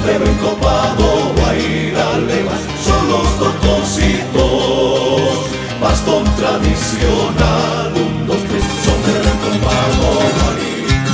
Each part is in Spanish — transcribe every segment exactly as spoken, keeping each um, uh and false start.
sombrero encopado, guaira levas, son los totoncitos. Bastón tradicional, un, dos, tres, sombrero encopado, guaira.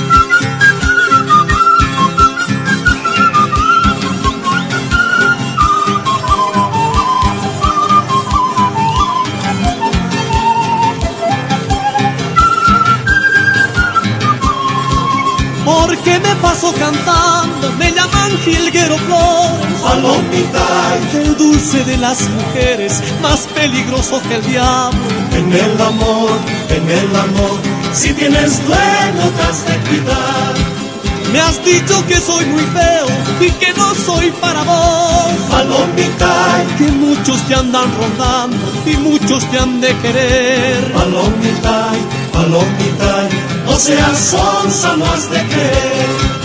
Porque me paso cantando, me llaman jilguero Flores. Palomita, el dulce de las mujeres, más peligroso que el diablo. En el amor, en el amor, si tienes dueño te has de cuidar. Me has dicho que soy muy feo y que no soy para vos. Palomita, que muchos te andan rondando y muchos te han de querer. Palomita, palomita, no seas sonsa, no has de creer.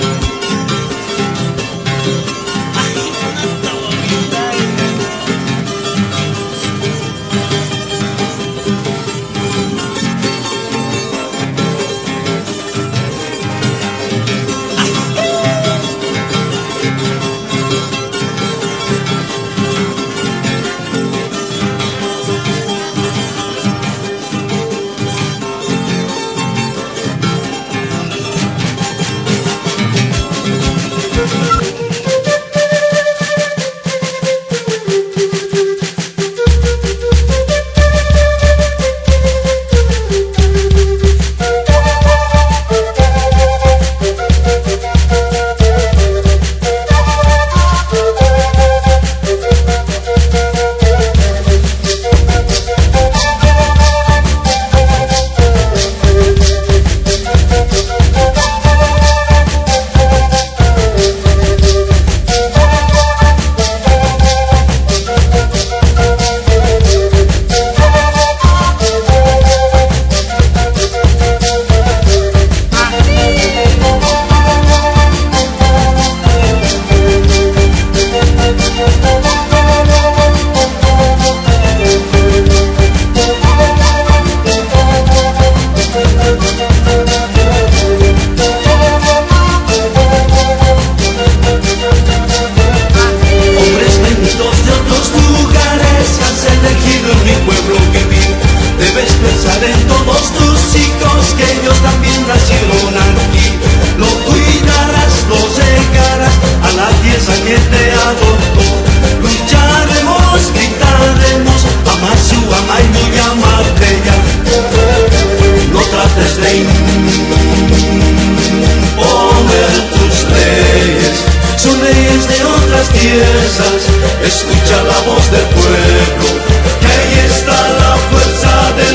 Escucha la voz del pueblo, que ahí está la fuerza del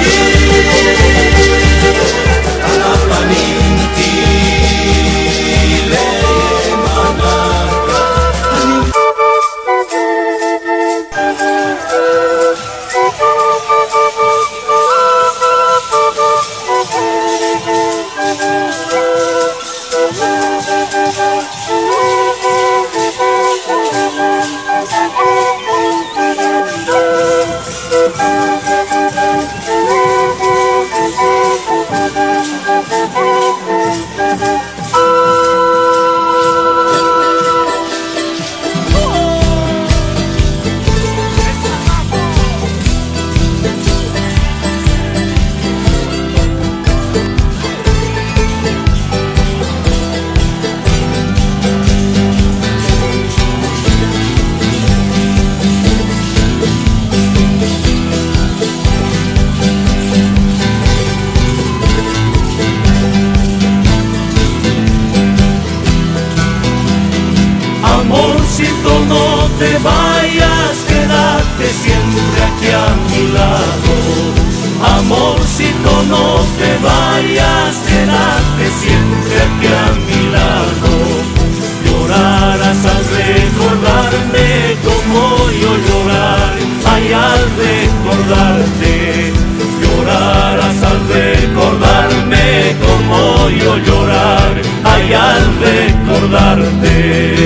país. A la panintile Amorcito, no te vayas, quédate siempre aquí a mi lado. Amorcito, no te vayas, quédate siempre aquí a mi lado. Llorarás al recordarme como yo llorar, ay, al recordarte. Llorarás al recordarme como yo llorar, ay, al recordarte.